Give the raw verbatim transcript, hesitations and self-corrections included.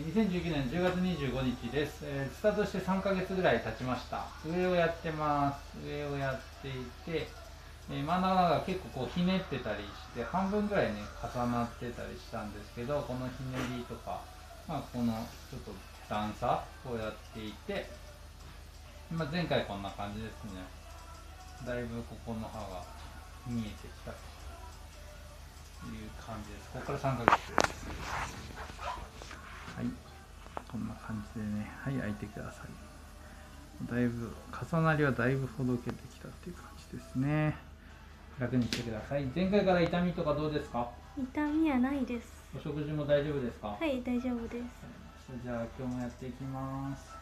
にせんじゅうきゅうねんじゅうがつにじゅうごにちです、えー、スタートしてさんかげつぐらい経ちました。上をやってます。上をやっていて、えー、真ん中が結構こうひねってたりして半分ぐらいね重なってたりしたんですけど、このひねりとか、まあ、このちょっと段差をやっていて、まあ、前回こんな感じですね。だいぶここの刃が見えてきたという感じです。ここからさんかげつです。はい、こんな感じでね、はい、開いてください。だいぶ重なりはだいぶほどけてきたっていう感じですね。楽にしてください。前回から痛みとかどうですか？ 痛みはないです。 お食事も大丈夫ですか？ はい、大丈夫です。 じゃあ今日もやっていきます。